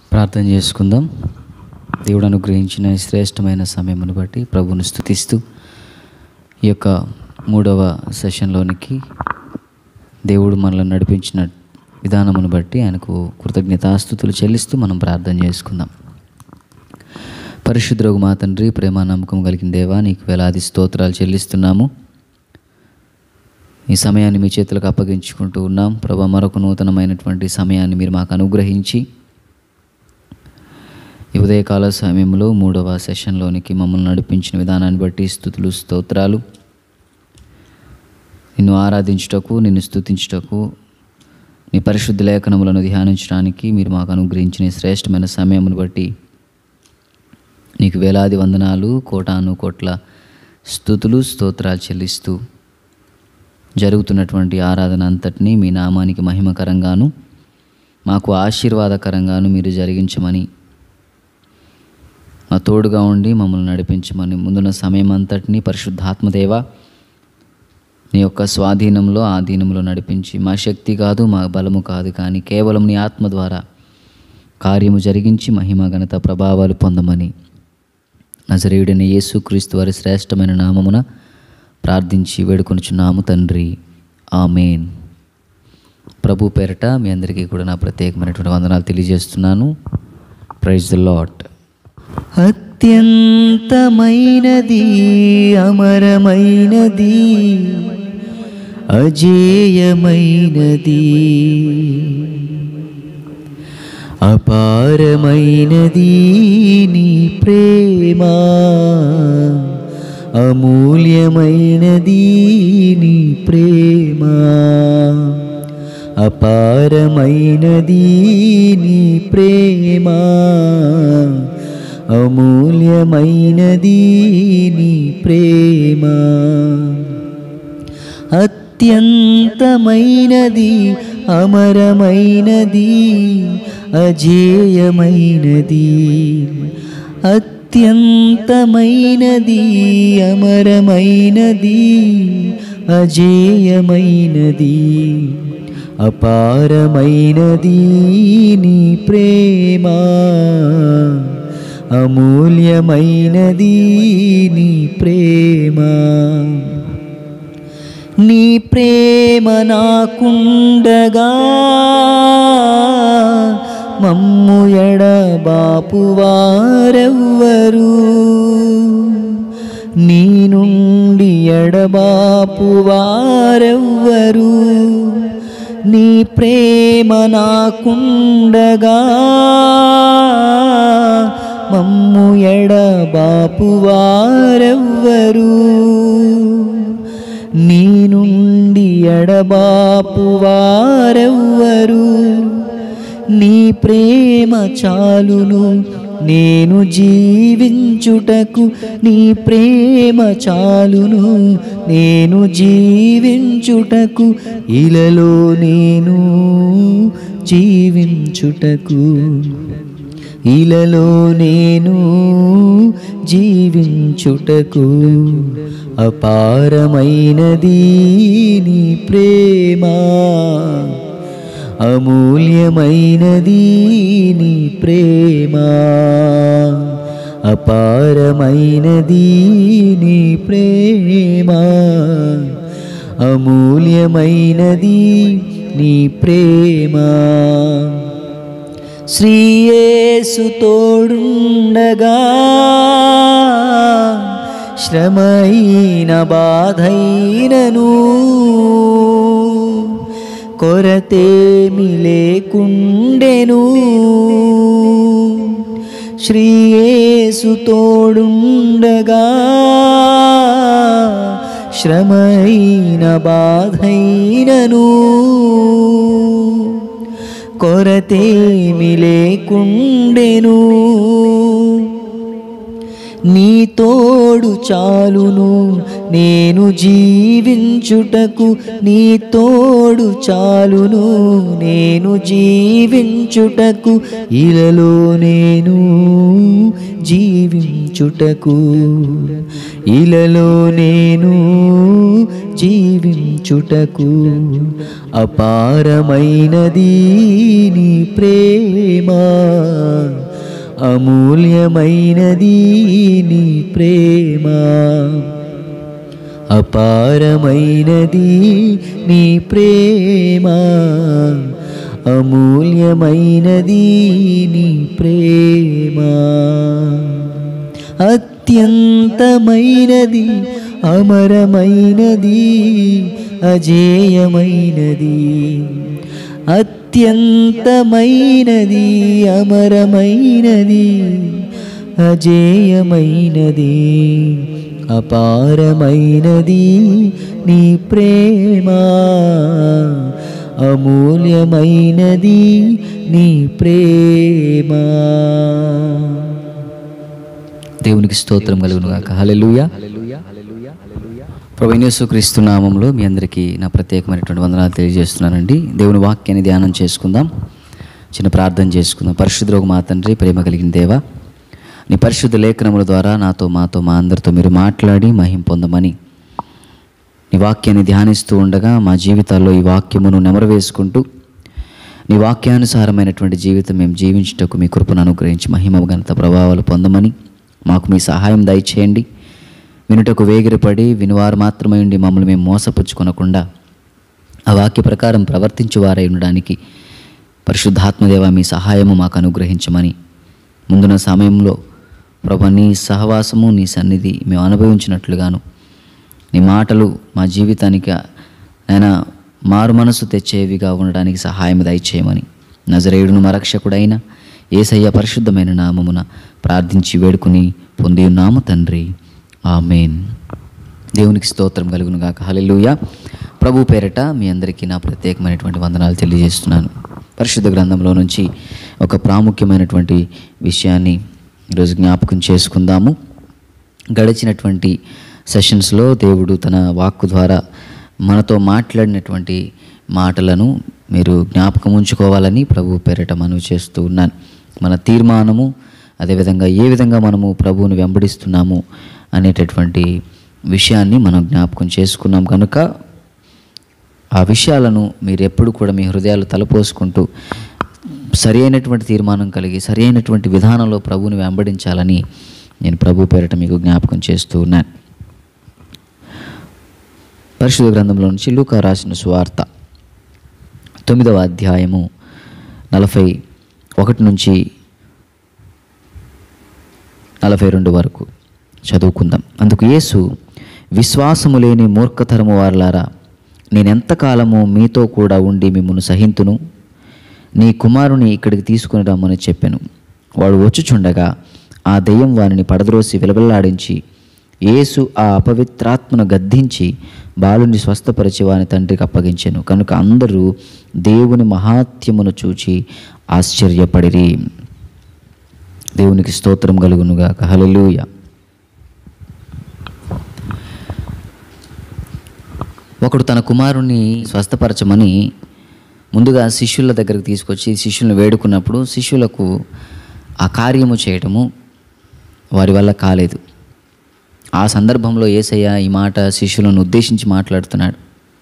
ప్రార్థన చేసుకుందాం. దేవుడు అనుగ్రహించిన శ్రేష్టమైన సమయమును బట్టి ప్రభువును స్తుతిస్తూ ఈ యొక్క 3వ సెషన్లోనికి దేవుడు మనల్ని నడిపించిన విధానమును బట్టి ఆయనకు కృతజ్ఞతాస్తుతులు చెల్లిస్తూ మనం ప్రార్థన చేసుకుందాం. పరిశుద్ధుడగు మా తండ్రి, ప్రేమ నమ్మకం కలిగిన దేవా, నీకు వేలాది స్తోత్రాలు చెల్లిస్తున్నాము. ఈ సమయాన్ని మీ చేతులకు అప్పగించుకుంటూ ఉన్నాం. ప్రభా, మరొక నూతనమైనటువంటి సమయాన్ని మీరు మాకు అనుగ్రహించి ఈ ఉదయకాల సమయంలో 3వ సెషన్లోనికి మమ్మల్ని నడిపించిన విధానాన్ని బట్టి స్తుతులు స్తోత్రాలు. నిన్ను ఆరాధించుటకు, నిన్ను స్తుతించుటకు, నీ పరిశుద్ధ లేఖనములను ధ్యానించడానికి మీరు మాకు అనుగ్రహించిన శ్రేష్టమైన సమయమును బట్టి నీకు వేలాది వందనాలు, కోటాను కోట్ల స్తుతులు స్తోత్రాలు చెల్లిస్తూ జరుగుతున్నటువంటి ఆరాధన అంతటినీ మీ నామానికి మహిమకరంగాను మాకు ఆశీర్వాదకరంగాను మీరు జరిగించమని, మా తోడుగా ఉండి మమ్మల్ని నడిపించమని, ముందున్న సమయం అంతటినీ పరిశుద్ధాత్మదేవ నీ యొక్క స్వాధీనంలో, ఆధీనంలో నడిపించి, మా శక్తి కాదు, మా బలము కాదు, కానీ కేవలం నీ ఆత్మ ద్వారా కార్యము జరిగించి మహిమ ఘనత ప్రభావాలు పొందమని నజరేయుడైన యేసుక్రీస్తు వారి శ్రేష్టమైన నామమున ప్రార్థించి వేడుకొనుచున్నాము తండ్రి, ఆమేన్. ప్రభు పేరట మీ అందరికీ కూడా నా ప్రత్యేకమైనటువంటి వందనాలు తెలియజేస్తున్నాను. Praise the lord. అత్యంతమైనది, అమరమైనది, అజేయమైనది, అపారమైనది నీ ప్రేమ, అమూల్యమైనది నీ ప్రేమ, అపారమైనది నీ ప్రేమ, అమూల్యమైనది నీ ప్రేమ. అత్యంతమైనది, అమరమైనది, అజేయమైనది, అత్యంతమైనది, అమరమైనది, అజేయమైనది, అపారమైనది నీ ప్రేమ, అమూల్యమైనది నీ ప్రేమ. నీ ప్రేమ నాకుండగా మమ్ము ఎడబాపు వారెవ్వరు, నీ నుండి ఎడబాపు వారెవ్వరు. నీ ప్రేమ నాకుండగా మమ్ము ఎడబాపు వారెవ్వరు, నీ నుండి ఎడబాపు వారెవ్వరు. నీ ప్రేమ చాలును నేను జీవించుటకు, నీ ప్రేమ చాలును నేను జీవించుటకు, ఇలలో నేను జీవించుటకు, ఇలలో నేను జీవించుటకు. అపారమైనది నీ ప్రేమ, అమూల్యమైనది నీ ప్రేమ, అపారమైనది నీ ప్రేమ, అమూల్యమైనది నీ ప్రేమ. శ్రీ యేసు తోడుండగా శ్రమైన బాధైనను కొరతేమి లేకుండెను. శ్రీ యేసు తోడుండగా శ్రమైన బాధైనను కొరతేమి లేకుండెను. నీ తోడు చాలును నేను జీవించుటకు, నీ తోడు చాలును నేను జీవించుటకు, ఇలలో నేను జీవించుటకు, ఇలలో నేను జీవించుటకు అపారమైనది నీ ప్రేమ, అమూల్యమైనది నీ ప్రేమ, అపారమైనది నీ ప్రేమ, అమూల్యమైనది నీ ప్రేమ, అత్యంతమైనది, అమరమైనది, అజేయమైనది, అత్యంతమైనది, అమరమైనది, అజేయమైనది, అపారమైనది నీ ప్రేమ, అమూల్యమైనది నీ ప్రేమ. దేవునికి స్తోత్రం కలుగును గాక. హల్లెలూయా. ప్రభువైన యేసుక్రీస్తు నామములో మీ అందరికీ నా ప్రత్యేకమైనటువంటి వందనాలు తెలియజేస్తున్నానండి. దేవుని వాక్యాన్ని ధ్యానం చేసుకుందాం, చిన్న ప్రార్థన చేసుకుందాం. పరిశుద్ధులకు మా తండ్రి, ప్రేమ కలిగిన దేవా, నీ పరిశుద్ధ లేఖనముల ద్వారా నాతో, మాతో, మా అందరితో మీరు మాట్లాడి మహిమ పొందమని నీ వాక్యాన్ని ధ్యానిస్తూ ఉండగా మా జీవితాల్లో ఈ వాక్యమును నెమరవేసుకుంటూ నీ వాక్యానుసారమైనటువంటి జీవితం మేము జీవించుటకు మీ కృపను అనుగ్రహించి మహిమ ఘనత ప్రభావాలు పొందమని మాకు మీ సహాయం దయచేయండి. వినుటకు వేగిరపడి వినువారు మాత్రమే ఉండి మమ్మల్ని మేము మోసపుచ్చుకొనకుండా ఆ వాక్య ప్రకారం ప్రవర్తించువారై ఉండడానికి పరిశుద్ధాత్మదేవ మీ సహాయము మాకు అనుగ్రహించమని ముందున్న సమయంలో ప్రభు నీ సహవాసము, నీ సన్నిధి మేము అనుభవించినట్లుగాను నీ మాటలు మా జీవితానికి నైనా మారు మనసు తెచ్చేవిగా ఉండడానికి సహాయం దయచేయమని నజరేయుడును మా రక్షకుడైన యేసయ్య పరిశుద్ధమైన నామమున ప్రార్థించి వేడుకుని పొంది ఉన్నాము తండ్రి, ఆమేన్. దేవునికి స్తోత్రం కలుగును గాక. హల్లెలూయా. ప్రభు పేరట మీ అందరికీ నా ప్రత్యేకమైనటువంటి వందనాలు తెలియజేస్తున్నాను. పరిశుద్ధ గ్రంథంలో నుంచి ఒక ప్రాముఖ్యమైనటువంటి విషయాన్ని ఈరోజు జ్ఞాపకం చేసుకుందాము. గడిచినటువంటి సెషన్స్లో దేవుడు తన వాక్కు ద్వారా మనతో మాట్లాడినటువంటి మాటలను మీరు జ్ఞాపకం ఉంచుకోవాలని ప్రభు పేరట మనవి చేస్తూ ఉన్నాను. మన తీర్మానము, అదేవిధంగా ఏ విధంగా మనము ప్రభువును వెంబడిస్తున్నాము అనేటటువంటి విషయాన్ని మనం జ్ఞాపకం చేసుకున్నాం కనుక ఆ విషయాలను మీరు ఎప్పుడు కూడా మీ హృదయాలు తలపోసుకుంటూ సరి అయినటువంటి తీర్మానం కలిగి సరి అయినటువంటి విధానంలో ప్రభువుని వెంబడించాలని నేను ప్రభు పేరట మీకు జ్ఞాపకం చేస్తూ ఉన్నాను. పరిశుద్ధ గ్రంథంలో నుంచి లూకా రాసిన సువార్త 9వ అధ్యాయము 41 నుంచి 42 వరకు చదువుకుందాం. అందుకు యేసు, విశ్వాసము లేని మూర్ఖతరము వారలారా, నేనెంతకాలము మీతో కూడా ఉండి మిమ్మును సహింతును? నీ కుమారుని ఇక్కడికి తీసుకుని రమ్మని చెప్పాను. వాడు వచ్చుచుండగా ఆ దెయ్యం వానిని పడద్రోసి విలవిల్లాడించి యేసు ఆ అపవిత్రాత్మను గద్దించి బాలుని స్వస్థపరిచి వాని తండ్రికి అప్పగించెను. కనుక అందరూ దేవుని మహాత్యమును చూచి ఆశ్చర్యపడిరి. దేవునికి స్తోత్రం కలుగునుగాక. హల్లెలూయా. ఒకడు తన కుమారుణ్ణి స్వస్థపరచమని ముందుగా శిష్యుల దగ్గరికి తీసుకొచ్చి శిష్యులను వేడుకున్నప్పుడు శిష్యులకు ఆ కార్యము చేయటము వారి వల్ల కాలేదు. ఆ సందర్భంలో యేసయ్య ఈ మాట శిష్యులను ఉద్దేశించి మాట్లాడుతున్నాడు.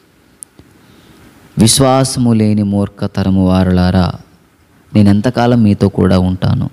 విశ్వాసము లేని మూర్ఖతరము వారులారా, నేనెంతకాలం మీతో కూడా ఉంటాను?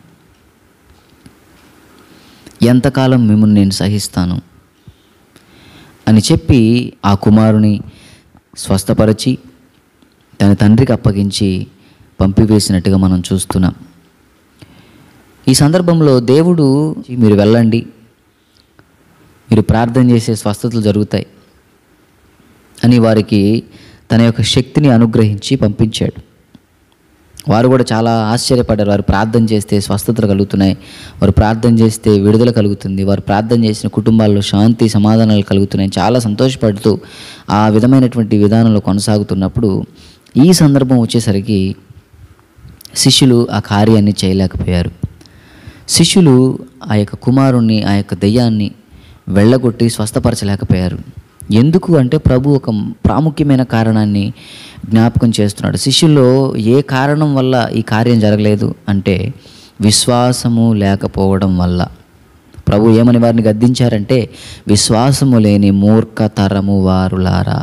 ఎంతకాలం మిమ్మల్ని నేను సహిస్తాను అని చెప్పి ఆ కుమారుని స్వస్థపరిచి తన తండ్రికి అప్పగించి పంపివేసినట్టుగా మనం చూస్తున్నాం. ఈ సందర్భంలో దేవుడు, మీరు వెళ్ళండి, మీరు ప్రార్థన చేసే స్వస్థతలు జరుగుతాయి అని వారికి తన యొక్క శక్తిని అనుగ్రహించి పంపించాడు. వారు కూడా చాలా ఆశ్చర్యపడ్డారు. వారు ప్రార్థన చేస్తే స్వస్థతలు కలుగుతున్నాయి, వారు ప్రార్థన చేస్తే విడుదల కలుగుతుంది, వారు ప్రార్థన చేసిన కుటుంబాల్లో శాంతి సమాధానాలు కలుగుతున్నాయి, చాలా సంతోషపడుతూ ఆ విధమైనటువంటి విధానంలో కొనసాగుతున్నప్పుడు ఈ సందర్భం వచ్చేసరికి శిష్యులు ఆ కార్యాన్ని చేయలేకపోయారు. శిష్యులు ఆ యొక్క కుమారుణ్ణి, ఆ యొక్క దెయ్యాన్ని వెళ్ళగొట్టి స్వస్థపరచలేకపోయారు. ఎందుకు అంటే ప్రభు ఒక ప్రాముఖ్యమైన కారణాన్ని జ్ఞాపకం చేస్తున్నాడు. శిష్యుల్లో ఏ కారణం వల్ల ఈ కార్యం జరగలేదు అంటే విశ్వాసము లేకపోవడం వల్ల. ప్రభు ఏమని వారిని గద్దించారంటే, విశ్వాసము లేని మూర్ఖతరము వారులారా.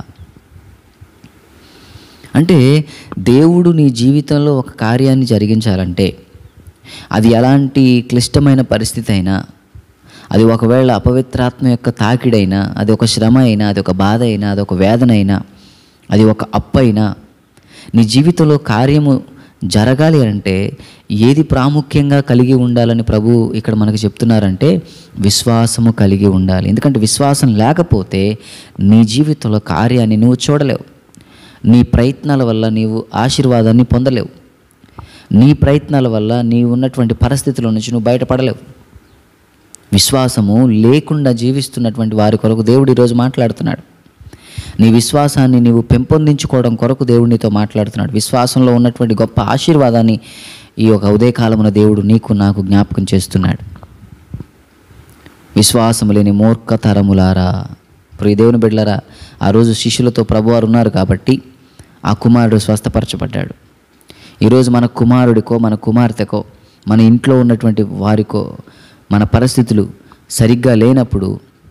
అంటే దేవుడు నీ జీవితంలో ఒక కార్యాన్ని జరిగించాలంటే అది ఎలాంటి క్లిష్టమైన పరిస్థితి అయినా, అది ఒకవేళ అపవిత్రాత్మ యొక్క తాకిడైనా, అది ఒక శ్రమ అయినా, అది ఒక బాధ అయినా, అది ఒక వేదన అయినా, అది ఒక అప్పు అయినా, నీ జీవితంలో కార్యము జరగాలి అంటే ఏది ప్రాముఖ్యంగా కలిగి ఉండాలని ప్రభు ఇక్కడ మనకు చెప్తున్నారంటే విశ్వాసము కలిగి ఉండాలి. ఎందుకంటే విశ్వాసం లేకపోతే నీ జీవితంలో కార్యాన్ని నువ్వు చూడలేవు. నీ ప్రయత్నాల వల్ల నీవు ఆశీర్వాదాన్ని పొందలేవు. నీ ప్రయత్నాల వల్ల నీవు ఉన్నటువంటి పరిస్థితుల నుంచి నువ్వు బయటపడలేవు. విశ్వాసము లేకుండా జీవిస్తున్నటువంటి వారి కొరకు దేవుడు ఈరోజు మాట్లాడుతున్నాడు. నీ విశ్వాసాన్ని నీవు పెంపొందించుకోవడం కొరకు దేవుడు నీతో మాట్లాడుతున్నాడు. విశ్వాసంలో ఉన్నటువంటి గొప్ప ఆశీర్వాదాన్ని ఈ యొక్క ఉదయకాలమున దేవుడు నీకు నాకు జ్ఞాపకం చేస్తున్నాడు. విశ్వాసము లేని మూర్ఖతరములారా. ప్రియ దేవుని బిడ్డలారా, ఆ రోజు శిష్యులతో ప్రభువారు ఉన్నారు కాబట్టి ఆ కుమారుడు స్వస్థపరచబడ్డాడు. ఈరోజు మన కుమారుడికో మన కుమార్తెకో మన ఇంట్లో ఉన్నటువంటి వారికో మన పరిస్థితులు సరిగ్గా లేనప్పుడు,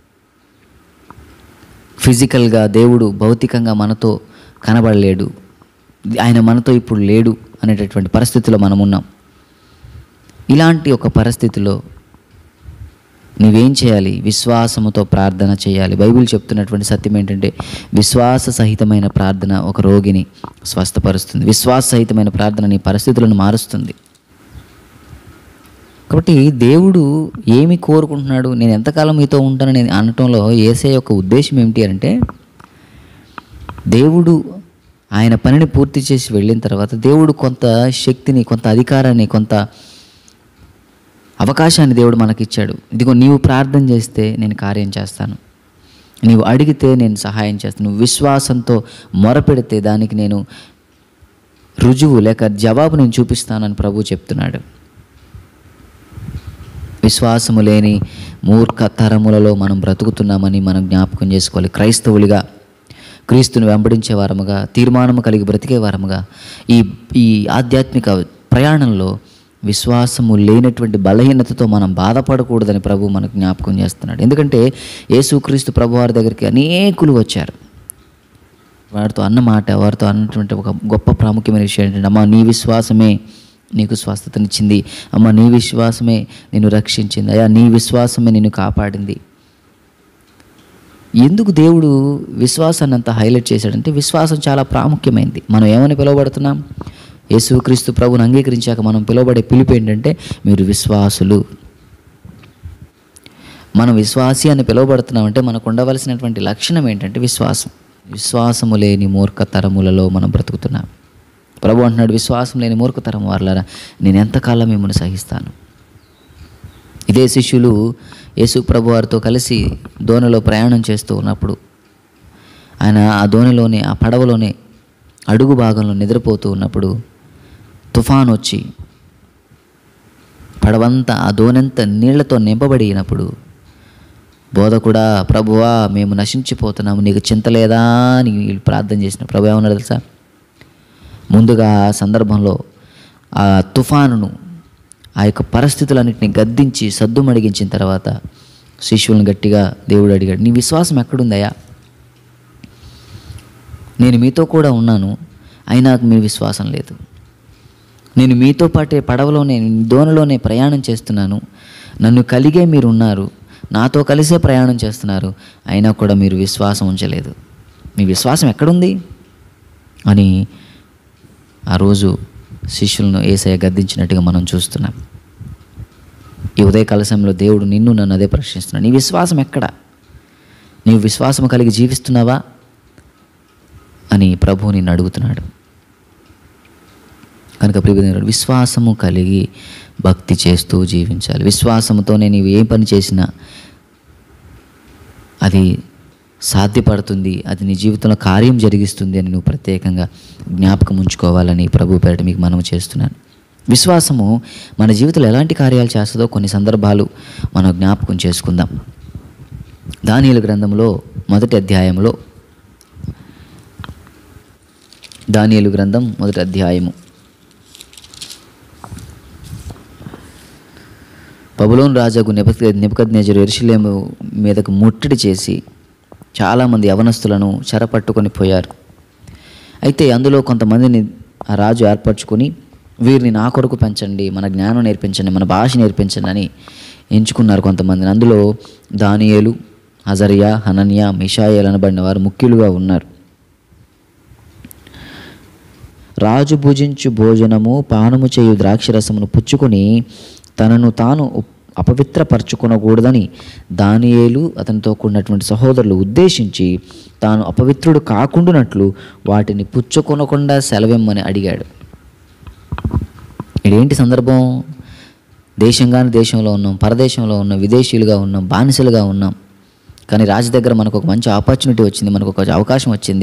ఫిజికల్గా దేవుడు భౌతికంగా మనతో కనబడలేడు, ఆయన మనతో ఇప్పుడు లేడు అనేటటువంటి పరిస్థితిలో మనం ఉన్నాం. ఇలాంటి ఒక పరిస్థితిలో నువ్వేం చేయాలి? విశ్వాసముతో ప్రార్థన చేయాలి. బైబిల్ చెప్తున్నటువంటి సత్యం ఏంటంటే విశ్వాస సహితమైన ప్రార్థన ఒక రోగిని స్వస్థపరుస్తుంది. విశ్వాస సహితమైన ప్రార్థన నీ పరిస్థితులను మారుస్తుంది. కాబట్టి దేవుడు ఏమి కోరుకుంటున్నాడు? నేను ఎంతకాలం మీతో ఉంటానని నేను అనటంలో యేసయ్య యొక్క ఉద్దేశం ఏమిటి అంటే, దేవుడు ఆయన పనిని పూర్తి చేసి వెళ్ళిన తర్వాత దేవుడు కొంత శక్తిని, కొంత అధికారాన్ని, కొంత అవకాశాన్ని దేవుడు మనకిచ్చాడు. ఇదిగో నీవు ప్రార్థన చేస్తే నేను కార్యం చేస్తాను, నీవు అడిగితే నేను సహాయం చేస్తాను, నువ్వు విశ్వాసంతో మొరపెడితే దానికి నేను రుజువు లేక జవాబు నేను చూపిస్తానని ప్రభు చెప్తున్నాడు. విశ్వాసము లేని మూర్ఖ తరములలో మనం బ్రతుకుతున్నామని మనం జ్ఞాపకం చేసుకోవాలి. క్రైస్తవులుగా, క్రీస్తుని వెంబడించే వారముగా, తీర్మానము కలిగి బ్రతికే వారముగా ఈ ఆధ్యాత్మిక ప్రయాణంలో విశ్వాసము లేనటువంటి బలహీనతతో మనం బాధపడకూడదని ప్రభు మనకు జ్ఞాపకం చేస్తున్నాడు. ఎందుకంటే యేసుక్రీస్తు ప్రభు వారి దగ్గరికి అనేకులు వచ్చారు. వారితో వారితో అన్నటువంటి ఒక గొప్ప ప్రాముఖ్యమైన విషయం ఏంటంటే, అమ్మా నీ విశ్వాసమే నీకు స్వస్థతనిచ్చింది, అమ్మ నీ విశ్వాసమే నిన్ను రక్షించింది, అయ్యా నీ విశ్వాసమే నిన్ను కాపాడింది. ఎందుకు దేవుడు విశ్వాసాన్ని అంత హైలైట్ చేశాడంటే విశ్వాసం చాలా ప్రాముఖ్యమైనది. మనం ఏమని పిలువబడుతున్నాం? యేసుక్రీస్తు ప్రభువుని అంగీకరించాక మనం పిలువబడే పిలుపు ఏంటంటే మీరు విశ్వాసులు. మనం విశ్వాసి అని పిలువబడుతున్నామంటే మనకు ఉండవలసినటువంటి లక్షణం ఏంటంటే విశ్వాసం. విశ్వాసము లేని మూర్ఖతరములలో మనం బ్రతుకుతున్నాం. ప్రభు అంటున్నాడు, విశ్వాసం లేని మూర్ఖతరం వారులారా నేను ఎంతకాలం మిమ్మల్ని సహిస్తాను. ఇదే శిష్యులు యేసు ప్రభు వారితో కలిసి దోణిలో ప్రయాణం చేస్తూ ఉన్నప్పుడు ఆయన ఆ దోణిలోనే, ఆ పడవలోనే అడుగు భాగంలో నిద్రపోతూ ఉన్నప్పుడు తుఫాను వచ్చి పడవంతా, ఆ దోణంతా నీళ్లతో నింపబడినప్పుడు బోధకుడా, ప్రభువా మేము నశించిపోతున్నాము, నీకు చింత లేదా అని వీళ్ళు ప్రార్థన చేసిన ప్రభు ఏమన్నాడు తెలుసా? ముందుగా ఆ సందర్భంలో ఆ తుఫానును, ఆ యొక్క పరిస్థితులన్నింటినీ గద్దించి సద్దుమడిగించిన తర్వాత శిష్యులను గట్టిగా దేవుడు అడిగాడు, నీ విశ్వాసం ఎక్కడుందయ్యా? నేను మీతో కూడా ఉన్నాను, అయినా మీ విశ్వాసం లేదు. నేను మీతో పాటే పడవలోనే, దోణిలోనే ప్రయాణం చేస్తున్నాను, నన్ను కలిగే మీరు ఉన్నారు, నాతో కలిసే ప్రయాణం చేస్తున్నారు, అయినా కూడా మీరు విశ్వాసం ఉంచలేదు. మీ విశ్వాసం ఎక్కడుంది అని ఆ రోజు శిష్యులను యేసయ్య గద్దించినట్టుగా మనం చూస్తున్నాం. ఈ ఉదయకాల సమయంలో దేవుడు నిన్ను నన్ను అదే ప్రశ్నిస్తున్నాడు. నీ విశ్వాసం ఎక్కడ? నీవు విశ్వాసం కలిగి జీవిస్తున్నావా అని ప్రభువు నిన్ను అడుగుతున్నాడు. కనుక ప్రియమైన విశ్వాసము కలిగి భక్తి చేస్తూ జీవించాలి. విశ్వాసముతోనే నీవు ఏ పని చేసినా అది సాధ్యపడుతుంది, అది నీ జీవితంలో కార్యం జరిగిస్తుంది అని నువ్వు ప్రత్యేకంగా జ్ఞాపకం ఉంచుకోవాలని ప్రభు పేరిట మీకు మనవి చేస్తున్నాను. విశ్వాసము మన జీవితంలో ఎలాంటి కార్యాలు చేస్తుందో కొన్ని సందర్భాలు మనం జ్ఞాపకం చేసుకుందాం. దానియేలు గ్రంథంలో మొదటి అధ్యాయంలో, దానియేలు గ్రంథం మొదటి అధ్యాయము బబులోను రాజుకు నెబుకద్నెజరు యెరూషలేము మీదకు ముట్టడి చేసి చాలామంది యవనస్తులను చెరపట్టుకొని పోయారు. అయితే అందులో కొంతమందిని ఆ రాజు ఏర్పరచుకొని వీరిని నా కొరకు పెంచండి, మన జ్ఞానం నేర్పించండి, మన భాష నేర్పించండి అని ఎంచుకున్నారు కొంతమందిని. అందులో దానియేలు, అజర్యా, హనన్యా, మిషాయేల్ అనబడిన వారు ముఖ్యులుగా ఉన్నారు. రాజు భుజించు భోజనము పానము చేయు ద్రాక్షరసమును పుచ్చుకొని తనను తాను అపవిత్రపరచుకొనకూడదని దానియేలు అతనితో కూడినటువంటి సహోదరులు ఉద్దేశించి తాను అపవిత్రుడు కాకుండానట్లు వాటిని పుచ్చుకొనకుండా సెలవిమ్మని అడిగాడు. ఇదేంటి సందర్భం? దేశంగాని దేశంలో ఉన్నాం, పరదేశంలో ఉన్నాం, విదేశీయులుగా ఉన్నాం, బానిసలుగా ఉన్నాం. కానీ రాజు దగ్గర మనకు ఒక మంచి ఆపర్చునిటీ వచ్చింది, మనకు ఒక అవకాశం వచ్చింది.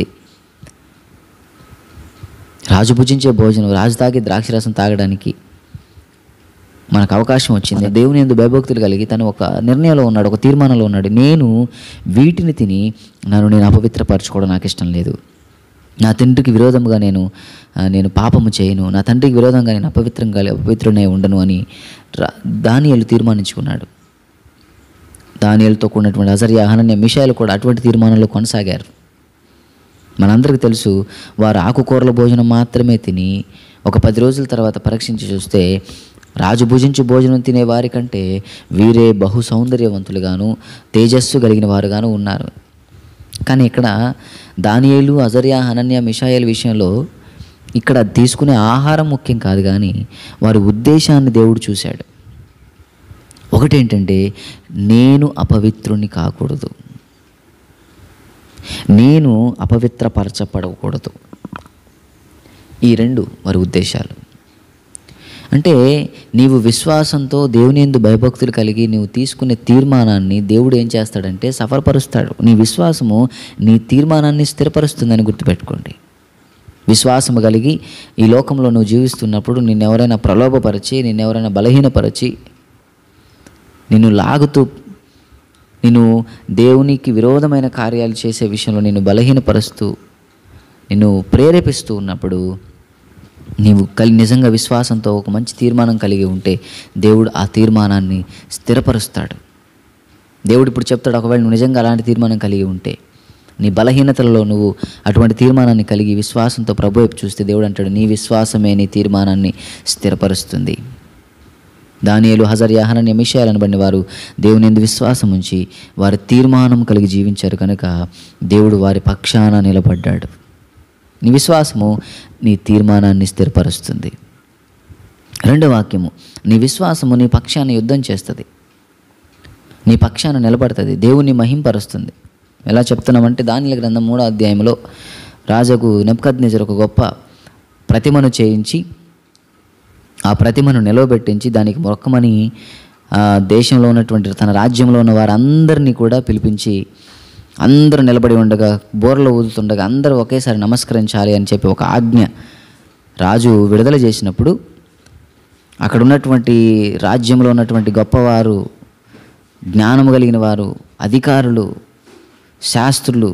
రాజు భుజించే భోజనం, రాజు తాగే ద్రాక్షరసం తాగడానికి మనకు అవకాశం వచ్చింది. దేవుని యందు భయభక్తులు కలిగి తను ఒక నిర్ణయంలో ఉన్నాడు, ఒక తీర్మానంలో ఉన్నాడు. నేను వీటిని తిని నేను అపవిత్రపరచుకోవడం నాకు ఇష్టం లేదు. నా తండ్రికి విరోధంగా నేను పాపము చేయను, నా తండ్రికి విరోధంగా నేను అపవిత్రునే ఉండను అని దానియేలు తీర్మానించుకున్నాడు. దానియేలుతో కూడినటువంటి అజర్యా, హనన్యా, మిషాయేలు కూడా అటువంటి తీర్మానంలో కొనసాగారు. మనందరికీ తెలుసు, వారు ఆకుకూరల భోజనం మాత్రమే తిని ఒక 10 రోజుల తర్వాత పరీక్షించి చూస్తే రాజు భుజించు భోజనం తినే వారి కంటే వీరే బహు సౌందర్యవంతులుగాను తేజస్సు కలిగిన వారుగాను ఉన్నారు. కానీ ఇక్కడ దానియేలు, అజర్యా, హనన్యా, మిషాయేల్ విషయంలో ఇక్కడ తీసుకునే ఆహారం ముఖ్యం కాదు, కానీ వారి ఉద్దేశాన్ని దేవుడు చూశాడు. ఒకటేంటంటే, నేను అపవిత్రుని కాకూడదు, నేను అపవిత్రపరచబడకూడదు. ఈ 2 వారి ఉద్దేశాలు. అంటే నీవు విశ్వాసంతో దేవుని యందు భయభక్తులు కలిగి నీవు తీసుకునే తీర్మానాన్ని దేవుడు ఏం చేస్తాడంటే సఫలపరుస్తాడు. నీ విశ్వాసము నీ తీర్మానాన్ని స్థిరపరుస్తుందని గుర్తుపెట్టుకోండి. విశ్వాసము కలిగి ఈ లోకంలో నువ్వు జీవిస్తున్నప్పుడు నిన్నెవరైనా ప్రలోభపరిచి, నిన్నెవరైనా బలహీనపరిచి, నిన్ను లాగుతూ, నిన్ను దేవునికి విరోధమైన కార్యాలు చేసే విషయంలో నిన్ను బలహీనపరుస్తూ, నిన్ను ప్రేరేపిస్తూ ఉన్నప్పుడు నీవు నిజంగా విశ్వాసంతో ఒక మంచి తీర్మానం కలిగి ఉంటే దేవుడు ఆ తీర్మానాన్ని స్థిరపరుస్తాడు. దేవుడు ఇప్పుడు చెప్తాడు, ఒకవేళ నువ్వు నిజంగా అలాంటి తీర్మానం కలిగి ఉంటే, నీ బలహీనతలలో నువ్వు అటువంటి తీర్మానాన్ని కలిగి విశ్వాసంతో ప్రభు వైపు చూస్తే దేవుడు అంటాడు, నీ విశ్వాసమే నీ తీర్మానాన్ని స్థిరపరుస్తుంది. దానియేలు, హజర్యా, హనన్యా, మిషాయేల్ అనబడిన వారు దేవుని యందు విశ్వాసం ఉంచి వారి తీర్మానం కలిగి జీవించారు కనుక దేవుడు వారి పక్షాన నిలబడ్డాడు. నీ విశ్వాసము నీ తీర్మానాన్ని స్థిరపరుస్తుంది. 2వ వాక్యము, నీ విశ్వాసము నీ పక్షాన యుద్ధం చేస్తుంది, నీ పక్షాన నిలబడుతుంది, దేవుని మహింపరుస్తుంది. ఎలా చెప్తున్నామంటే దానియేలు గ్రంథం 3వ అధ్యాయంలో రాజుకు నెబుకద్నెజరు ఒక గొప్ప ప్రతిమను చేయించి ఆ ప్రతిమను నిలవబెట్టించి దానికి మొక్కమని దేశంలో ఉన్నటువంటి తన రాజ్యంలో ఉన్న వారందరినీ కూడా పిలిపించి అందరూ నిలబడి ఉండగా, బోర్లో ఊదుతుండగా అందరూ ఒకేసారి నమస్కరించాలి అని చెప్పి ఒక ఆజ్ఞ రాజు విడుదల చేసినప్పుడు అక్కడ ఉన్నటువంటి రాజ్యంలో ఉన్నటువంటి గొప్పవారు, జ్ఞానము కలిగిన వారు, అధికారులు, శాస్త్రులు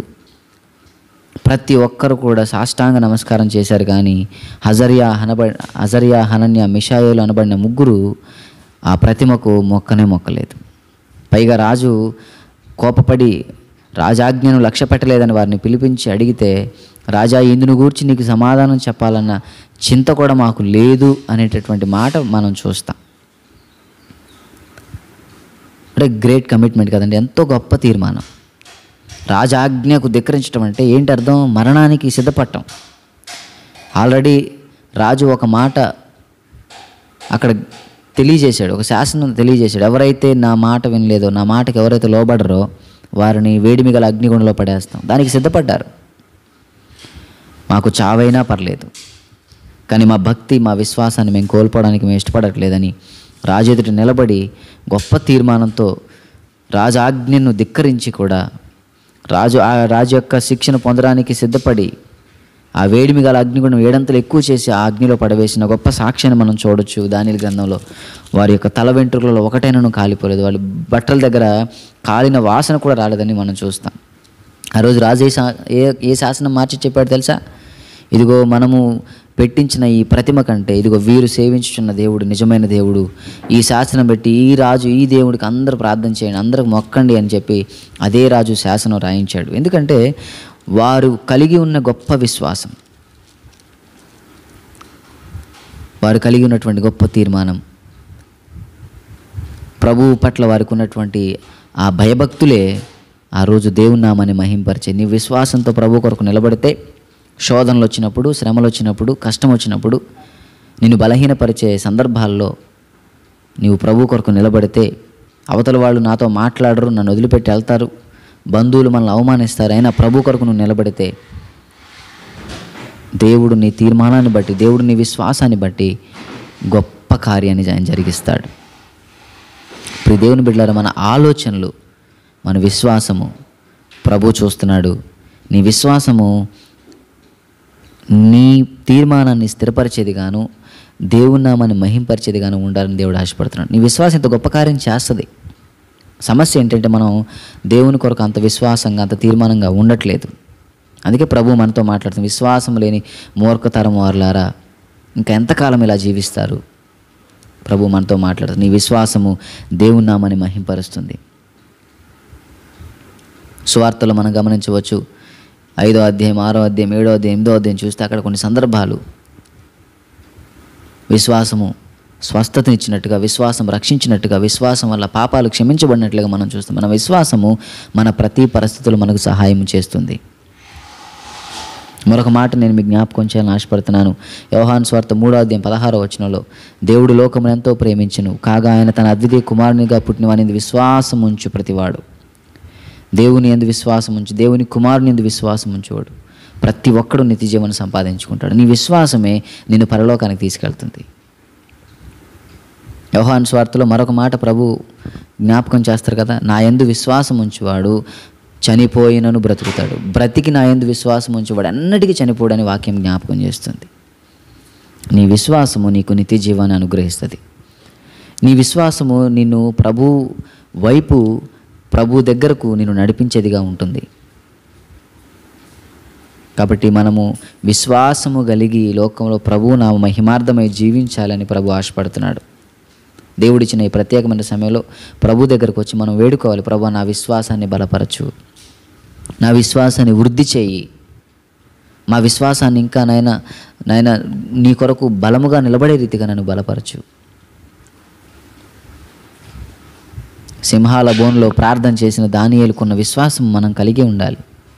ప్రతి ఒక్కరు కూడా సాష్టాంగ నమస్కారం చేశారు. కానీ అజర్యా, హనన్యా, మిషాయేలు అనబడిన 3 ఆ ప్రతిమకు మొక్కలేదు. పైగా రాజు కోపపడి రాజాజ్ఞను లక్ష్య పెట్టలేదని వారిని పిలిపించి అడిగితే, రాజా, ఇందును గూర్చి నీకు సమాధానం చెప్పాలన్న చింత కూడా మాకు లేదు అనేటటువంటి మాట మనం చూస్తాం. అంటే గ్రేట్ కమిట్మెంట్ కదండి, ఎంతో గొప్ప తీర్మానం. రాజాజ్ఞకు ధిక్కరించడం అంటే ఏంటి అర్థం? మరణానికి సిద్ధపడటం. ఆల్రెడీ రాజు ఒక మాట అక్కడ తెలియజేశాడు, ఒక శాసనం తెలియజేశాడు. ఎవరైతే నా మాట వినలేదో, నా మాటకి ఎవరైతే లోబడరో వారిని వేడిమి గల అగ్నిగుండంలో పడేస్తాం. దానికి సిద్ధపడ్డారు. మాకు చావైనా పర్లేదు, కానీ మా భక్తి, మా విశ్వాసాన్ని మేము కోల్పోవడానికి మేము ఇష్టపడట్లేదని రాజు ఎదుట నిలబడి గొప్ప తీర్మానంతో రాజాజ్ఞను ధిక్కరించి కూడా రాజు యొక్క శిక్షను పొందడానికి సిద్ధపడి ఆ వేడిమి గల అగ్నిగుండం 7 అంతలు ఎక్కువ చేసి ఆ అగ్నిలో పడవేసిన గొప్ప సాక్ష్యాన్ని మనం చూడొచ్చు. దానియేలు గ్రంథంలో వారి యొక్క తల వెంట్రుకలలో ఒకటైనను కాలిపోలేదు, వాళ్ళ బట్టల దగ్గర కాలిన వాసన కూడా రాలేదని మనం చూస్తాం. ఆ రోజు రాజు ఏ శాసనం మార్చి చెప్పాడు తెలుసా? ఇదిగో మనము పెట్టించిన ఈ ప్రతిమ కంటే ఇదిగో వీరు సేవించుచున్న దేవుడు నిజమైన దేవుడు, ఈ శాసనం పెట్టి ఈ రాజు ఈ దేవుడికి అందరూ ప్రార్థన చేయండి, అందరికి మొక్కండి అని చెప్పి అదే రాజు శాసనం రాయించాడు. ఎందుకంటే వారు కలిగి ఉన్న గొప్ప విశ్వాసం, వారు కలిగి ఉన్నటువంటి గొప్ప తీర్మానం, ప్రభువు పట్ల వారికి ఉన్నటువంటి ఆ భయభక్తులే ఆ రోజు దేవుని నామాన్ని మహింపరిచే. నీ విశ్వాసంతో ప్రభు కొరకు నిలబడితే శోధనలు వచ్చినప్పుడు, శ్రమలు వచ్చినప్పుడు, కష్టం వచ్చినప్పుడు, నిన్ను బలహీనపరిచే సందర్భాల్లో నీవు ప్రభు కొరకు నిలబడితే, అవతల వాళ్ళు నాతో మాట్లాడరు, నన్ను వదిలిపెట్టి వెళ్తారు, బంధువులు మనల్ని అవమానిస్తారు, అయినా ప్రభు కొరకు నువ్వు నిలబడితే దేవుడు నీ తీర్మానాన్ని బట్టి, దేవుడు నీ విశ్వాసాన్ని బట్టి గొప్ప కార్యాన్ని ఆయన జరిగిస్తాడు. ఇప్పుడు దేవుని బిడ్డలారా, మన ఆలోచనలు, మన విశ్వాసము ప్రభు చూస్తున్నాడు. నీ విశ్వాసము నీ తీర్మానాన్ని స్థిరపరిచేది గాను, దేవుని నామాన్ని మహింపరిచేది గాను ఉండాలని దేవుడు ఆశపడుతున్నాడు. నీ విశ్వాసం ఇంత గొప్ప కార్యం చేస్తుంది. సమస్య ఏంటంటే మనం దేవుని కొరకు అంత విశ్వాసంగా, అంత తీర్మానంగా ఉండట్లేదు. అందుకే ప్రభు మనతో మాట్లాడుతుంది, విశ్వాసం లేని మూర్ఖతరం వారులారా ఇంకా ఎంతకాలం ఇలా జీవిస్తారు. ప్రభు మనతో మాట్లాడుతుంది. నీ విశ్వాసము దేవుని నామాన్ని మహింపరుస్తుంది. సువార్తలో మనం గమనించవచ్చు, 5వ అధ్యాయం, 6వ అధ్యాయం, 7వ అధ్యాయం, 8వ అధ్యాయం చూస్తే అక్కడ కొన్ని సందర్భాలు విశ్వాసము స్వస్థతనిచ్చినట్టుగా, విశ్వాసం రక్షించినట్టుగా, విశ్వాసం వల్ల పాపాలు క్షమించబడినట్లుగా మనం చూస్తాం. మన విశ్వాసము మన ప్రతి పరిస్థితుల్లో మనకు సహాయం చేస్తుంది. మరొక మాట నేను మీకు జ్ఞాపకం చేయాలని ఆశపడుతున్నాను. యోహాను సువార్త 3వ అధ్యాయం 16వ వచనంలో, దేవుడు లోకమును ఎంతో ప్రేమించును, కాగా ఆయన తన అద్వితీయ కుమారునిగా పుట్టిన వాని విశ్వాసం ఉంచు ప్రతివాడు, దేవుని యందు విశ్వాసం ఉంచి, దేవుని కుమారుని యందు విశ్వాసం ఉంచేవాడు ప్రతి ఒక్కడు నిత్య జీవనం సంపాదించుకుంటాడు. నీ విశ్వాసమే నిన్ను పరలోకానికి తీసుకెళ్తుంది. యోహాను సువార్తలో మరొక మాట ప్రభు జ్ఞాపకం చేస్తారు కదా, నా యందు విశ్వాసం ఉంచువాడు చనిపోయినను బ్రతుకుతాడు, బ్రతికి నా యందు విశ్వాసం ఉంచేవాడు అన్నిటికీ చనిపోడని వాక్యం జ్ఞాపకం చేస్తుంది. నీ విశ్వాసము నీకు నిత్య జీవాన్ని అనుగ్రహిస్తుంది. నీ విశ్వాసము నిన్ను ప్రభు వైపు, ప్రభు దగ్గరకు నిన్ను నడిపించేదిగా ఉంటుంది. కాబట్టి మనము విశ్వాసము కలిగి లోకంలో ప్రభువు నా మహిమార్థమై జీవించాలని ప్రభు ఆశపడుతున్నాడు. దేవుడిచ్చిన ఈ ప్రత్యేకమైన సమయంలో ప్రభు దగ్గరకు వచ్చి మనం వేడుకోవాలి, ప్రభు నా విశ్వాసాన్ని బలపరచు, నా విశ్వాసాన్ని వృద్ధి చేయి, మా విశ్వాసాన్ని ఇంకా నాయన నీ కొరకు బలముగా నిలబడే రీతిగా నన్ను బలపరచు. సింహాల బోన్లో ప్రార్థన చేసిన దానియేలుకున్న విశ్వాసం మనం కలిగి ఉండాలి.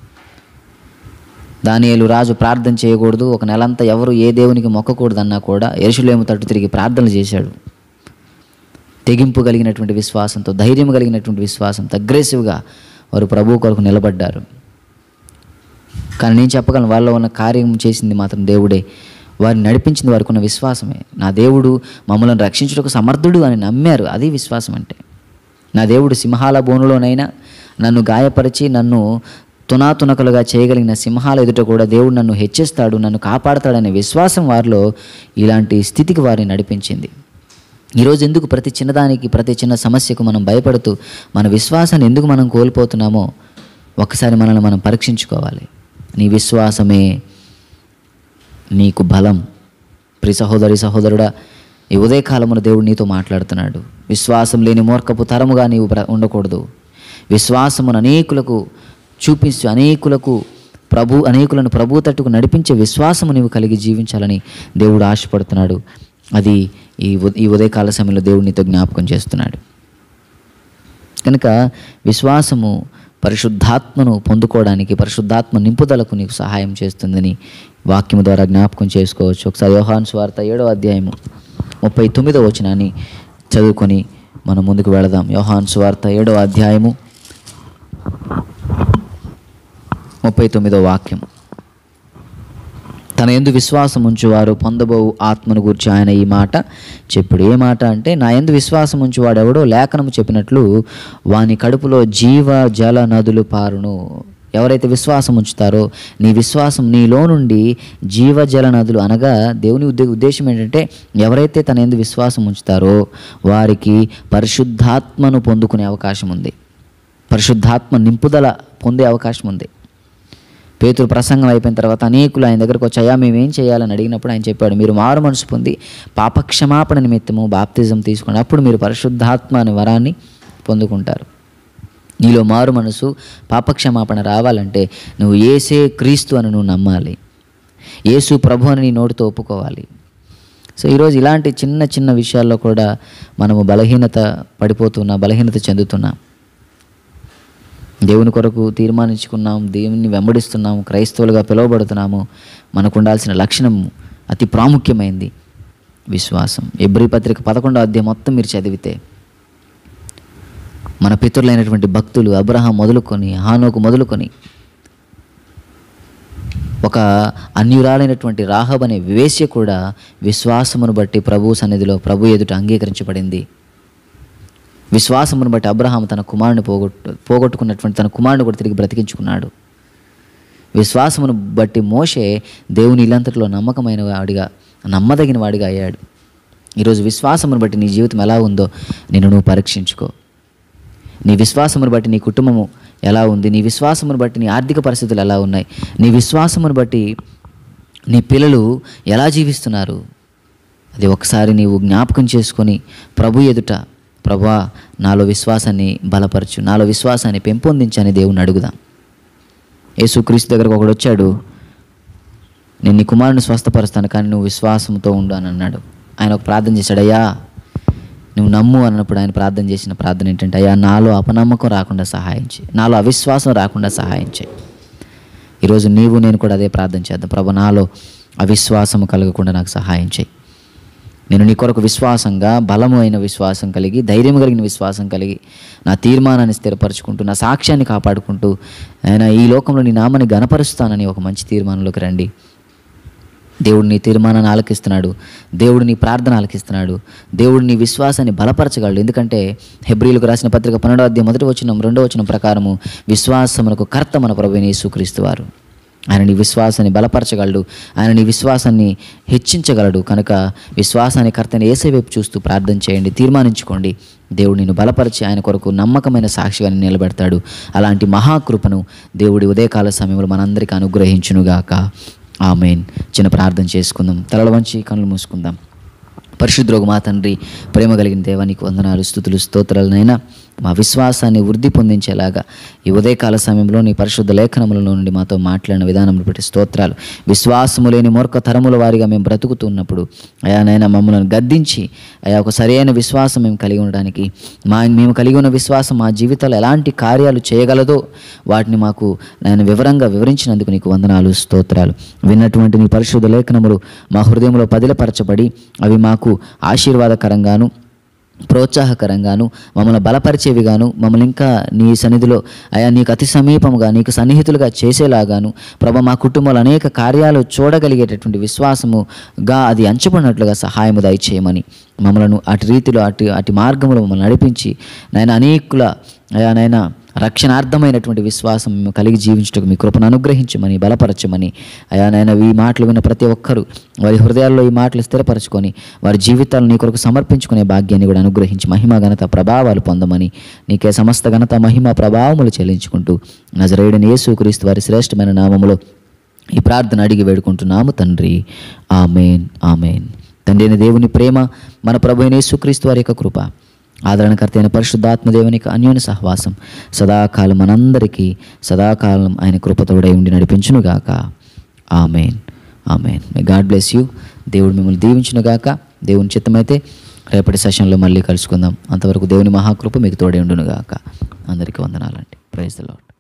దానియేలు రాజు ప్రార్థన చేయకూడదు, ఒక నెలంతా ఎవరు ఏ దేవునికి మొక్కకూడదు అన్నా కూడా యెరూషలేము తట్టు తిరిగి ప్రార్థనలు చేశాడు. తెగింపు కలిగినటువంటి విశ్వాసంతో, ధైర్యం కలిగినటువంటి విశ్వాసంతో అగ్రెసివ్గా వారు ప్రభు కొరకు నిలబడ్డారు. కానీ నేను చెప్పగలను, వాళ్ళలో ఉన్న కార్యం చేసింది మాత్రం దేవుడే, వారిని నడిపించింది వారికి ఉన్న విశ్వాసమే. నా దేవుడు మమ్మల్ని రక్షించుటకు సమర్థుడు అని నమ్మారు. అది విశ్వాసం అంటే. నా దేవుడు సింహాల బోనులోనైనా నన్ను గాయపరిచి నన్ను తునాతునకలుగా చేయగలిగిన సింహాల ఎదుట కూడా దేవుడు నన్ను హెచ్చిస్తాడు, నన్ను కాపాడతాడనే విశ్వాసం వారిలో ఇలాంటి స్థితికి వారిని నడిపించింది. ఈరోజు ఎందుకు ప్రతి చిన్నదానికి, ప్రతి చిన్న సమస్యకు మనం భయపడుతూ మన విశ్వాసాన్ని ఎందుకు మనం కోల్పోతున్నామో ఒకసారి మనల్ని మనం పరీక్షించుకోవాలి. నీ విశ్వాసమే నీకు బలం. ప్రియ సహోదరి సహోదరుడా, ఈ ఉదయకాలమున దేవుడు నీతో మాట్లాడుతున్నాడు. విశ్వాసం లేని మూర్ఖపు తరముగా నీవు ఉండకూడదు. విశ్వాసమును అనేకులకు చూపించు, అనేకులను ప్రభు తట్టుకు నడిపించే విశ్వాసము నీవు కలిగి జీవించాలని దేవుడు ఆశపడుతున్నాడు. అది ఈ ఉదయకాల సమయంలో దేవుడు నీతో జ్ఞాపకం చేస్తున్నాడు. కనుక విశ్వాసము పరిశుద్ధాత్మను పొందుకోవడానికి, పరిశుద్ధాత్మ నింపుదలకు నీకు సహాయం చేస్తుందని వాక్యము ద్వారా జ్ఞాపకం చేసుకోవచ్చు. ఒకసారి యోహాను సువార్త 7వ అధ్యాయము 39వ వచనాన్ని చదువుకొని మనం ముందుకు వెళదాం. యోహాను సువార్త 7వ అధ్యాయము 39వ వాక్యం. తన యందు విశ్వాసం ఉంచువారు పొందబోవు ఆత్మను గూర్చి ఆయన ఈ మాట చెప్పుడు. ఏ మాట అంటే, నా యందు విశ్వాసం ఉంచువాడెవడో లేఖనము చెప్పినట్లు వాని కడుపులో జీవ జల నదులు పారును. ఎవరైతే విశ్వాసం ఉంచుతారో, నీ విశ్వాసం నీలో నుండి జీవజల నదులు, అనగా దేవుని ఉద్దేశం ఏంటంటే, ఎవరైతే తన యందు విశ్వాసం ఉంచుతారో వారికి పరిశుద్ధాత్మను పొందుకునే అవకాశం ఉంది, పరిశుద్ధాత్మ నింపుదల పొందే అవకాశం ఉంది. పేతురు ప్రసంగం అయిపోయిన తర్వాత అనేకులు ఆయన దగ్గరకు వచ్చి, అయ్యా మేమేం చేయాలని అడిగినప్పుడు ఆయన చెప్పాడు, మీరు మారు మనసు పొంది పాపక్షమాపణ నిమిత్తము బాప్తిజం తీసుకోండి, అప్పుడు మీరు పరిశుద్ధాత్మ అనే వరాన్ని పొందుకుంటారు. నీలో మారు మనసు పాపక్షమాపణ రావాలంటే నువ్వు యేసే క్రీస్తు అని నువ్వు నమ్మాలి, యేసు ప్రభు అని నీ నోటితో ఒప్పుకోవాలి. సో ఈరోజు ఇలాంటి చిన్న చిన్న విషయాల్లో కూడా మనము బలహీనత చెందుతున్నాం. దేవుని కొరకు తీర్మానించుకున్నాం, దేవుని వెంబడిస్తున్నాము, క్రైస్తవులుగా పిలువబడుతున్నాము. మనకు ఉండాల్సిన లక్షణం అతి ప్రాముఖ్యమైనది విశ్వాసం. ఎబ్రీ పత్రిక 11వ అధ్యాయం మొత్తం మీరు చదివితే మన పితరులైనటువంటి భక్తులు అబ్రహాం మొదలుకొని హానోకు మొదలుకొని ఒక అన్యురాలైనటువంటి రాహబ్ అనే వేశ్య కూడా విశ్వాసమును బట్టి ప్రభు సన్నిధిలో ప్రభు ఎదుట అంగీకరించబడింది. విశ్వాసమును బట్టి అబ్రహాం తన కుమారుని పోగొట్టుకున్నటువంటి తన కుమారుని కూడా తిరిగి బ్రతికించుకున్నాడు. విశ్వాసమును బట్టి మోషే దేవుని ఇల్లంతటిలో నమ్మదగిన వాడిగా అయ్యాడు. ఈరోజు విశ్వాసమును బట్టి నీ జీవితం ఎలా ఉందో నువ్వు పరీక్షించుకో. నీ విశ్వాసమును బట్టి నీ కుటుంబము ఎలా ఉంది, నీ విశ్వాసమును బట్టి నీ ఆర్థిక పరిస్థితులు ఎలా ఉన్నాయి, నీ విశ్వాసమును బట్టి నీ పిల్లలు ఎలా జీవిస్తున్నారు, అది ఒకసారి నీవు జ్ఞాపకం చేసుకొని ప్రభు ఎదుట, ప్రభువా నాలో విశ్వాసాన్ని బలపరచు, నాలో విశ్వాసాన్ని పెంపొందించని దేవుని అడుగుదాం. యేసుక్రీస్తు దగ్గరకు ఒకడు వచ్చాడు, నేను నీ కుమారుని స్వస్థపరుస్తాను కానీ నువ్వు విశ్వాసంతో ఉండు అని అన్నాడు. ఆయన ఒక ప్రార్థన చేశాడు, అయ్యా నువ్వు నమ్ము అన్నప్పుడు ఆయన ప్రార్థన చేసిన ప్రార్థన ఏంటంటే, అయ్యా నాలో అపనమ్మకం రాకుండా సహాయం చేయి, నాలో అవిశ్వాసం రాకుండా సహాయం చేయి. ఈరోజు నేను కూడా అదే ప్రార్థన చేద్దాం. ప్రభు నాలో అవిశ్వాసం కలగకుండా నాకు సహాయం చేయి. నేను నీ కొరకు విశ్వాసంగా బలము అయిన విశ్వాసం కలిగి, ధైర్యం కలిగిన విశ్వాసం కలిగి, నా తీర్మానాన్ని స్థిరపరచుకుంటూ, నా సాక్ష్యాన్ని కాపాడుకుంటూ, ఆయన ఈ లోకంలో నీ నామాన్ని గణపరుస్తానని ఒక మంచి తీర్మానంలోకి రండి. దేవుడు నీ తీర్మానాన్ని ఆలకిస్తున్నాడు, దేవుడు నీ ప్రార్థన ఆలకిస్తున్నాడు, దేవుడు నీ విశ్వాసాన్ని బలపరచగలడు. ఎందుకంటే హెబ్రీయులకు రాసిన పత్రిక 12వ అధ్యాయం 1వ వచనం 2వ వచనం ప్రకారము విశ్వాసమునకు కర్త మన ప్రభువైన యేసుక్రీస్తు వారు. ఆయన నీ విశ్వాసాన్ని బలపరచగలడు, ఆయన నీ విశ్వాసాన్ని హెచ్చించగలడు. కనుక విశ్వాసాన్ని కర్తని యేసే వైపు చూస్తూ ప్రార్థన చేయండి, తీర్మానించుకోండి. దేవుడు నిన్ను బలపరిచి ఆయన కొరకు నమ్మకమైన సాక్షిగా నిలబెడతాడు. అలాంటి మహాకృపను దేవుడి ఉదయకాల సమయంలో మనందరికీ అనుగ్రహించునుగాక. ఆమేన్. చిన్న ప్రార్థన చేసుకుందాం. తలల వంచి కళ్ళు మూసుకుందాం. పరిశుద్ధుడు మా తండ్రి, ప్రేమ కలిగిన దేవా, నీకు వందనాలు, స్తుతులు, స్తోత్రాలనైనా మా విశ్వాసాన్ని వృద్ధి పొందించేలాగా ఈ ఉదయకాల సమయంలో నీ పరిశుద్ధ లేఖనముల నుండి మాతో మాట్లాడిన విధానం బట్టి స్తోత్రాలు. విశ్వాసము లేని మూర్ఖ తరముల వారిగా మేము బ్రతుకుతున్నప్పుడు అయా నైనా మమ్మల్ని గద్దించి అయా ఒక సరైన విశ్వాసం మేము కలిగి ఉండడానికి, మేము కలిగి ఉన్న విశ్వాసం మా జీవితాల్లో ఎలాంటి కార్యాలు చేయగలదో వాటిని మాకు నేను వివరంగా వివరించినందుకు నీకు వందనాలు, స్తోత్రాలు. విన్నటువంటి నీ పరిశుద్ధ లేఖనములు మా హృదయంలో పదిలపరచబడి అవి మాకు ఆశీర్వాదకరంగాను ప్రోత్సాహకరంగాను మమ్మల్ని బలపరిచేవిగాను మమ్మల్ని ఇంకా నీ సన్నిధిలో అయా నీకు అతి సమీపముగా నీకు సన్నిహితులుగా చేసేలాగాను ప్రభు మా కుటుంబంలో అనేక కార్యాలు చూడగలిగేటటువంటి విశ్వాసముగా అది అంచబడినట్లుగా సహాయము దయచేయమని మమ్మలను అటు రీతిలో అటు మార్గంలో మమ్మల్ని నడిపించి అనేకుల అయా రక్షణార్థమైనటువంటి విశ్వాసం మేము కలిగి జీవించటకు మీ కృపను అనుగ్రహించమని బలపరచమని ఈ మాటలు విన్న ప్రతి ఒక్కరూ వారి హృదయాల్లో ఈ మాటలు స్థిరపరచుకొని వారి జీవితాలను నీ కొరకు సమర్పించుకునే భాగ్యాన్ని కూడా అనుగ్రహించి మహిమ ఘనత ప్రభావాలు పొందమని నీకే సమస్త ఘనత మహిమ ప్రభావములు చెల్లించుకుంటూ నజరేయుడైన యేసుక్రీస్తు వారి శ్రేష్టమైన నామములో ఈ ప్రార్థన అడిగి వేడుకుంటున్నాము తండ్రి. ఆమేన్, ఆమేన్. తండ్రి అయిన దేవుని ప్రేమ, మన ప్రభువైన యేసుక్రీస్తు వారి యొక్క కృప, ఆదరణకర్త అయిన పరిశుద్ధాత్మ దేవునికి అన్యోన్య సహవాసం సదాకాలం మనందరికీ సదాకాలం ఆయన కృపతోడై ఉండి నడిపించునుగాక. Amen, amen. May god bless you. దేవుడు మిమ్మల్ని దీవించునుగాక. దేవుని చిత్తమైతే రేపటి సెషన్లో మళ్ళీ కలుసుకుందాం. అంతవరకు దేవుని మహాకృప మీకు తోడై ఉండునుగాక. అందరికీ వందనాలండి. Praise the lord.